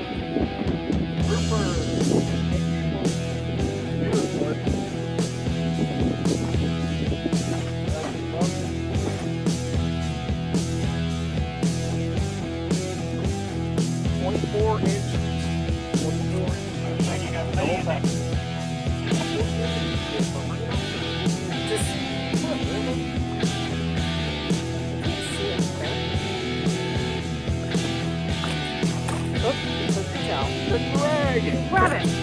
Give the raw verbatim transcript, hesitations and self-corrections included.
twenty-four inches. twenty-four inches. Just oh, reach out. Good drag. Grab it!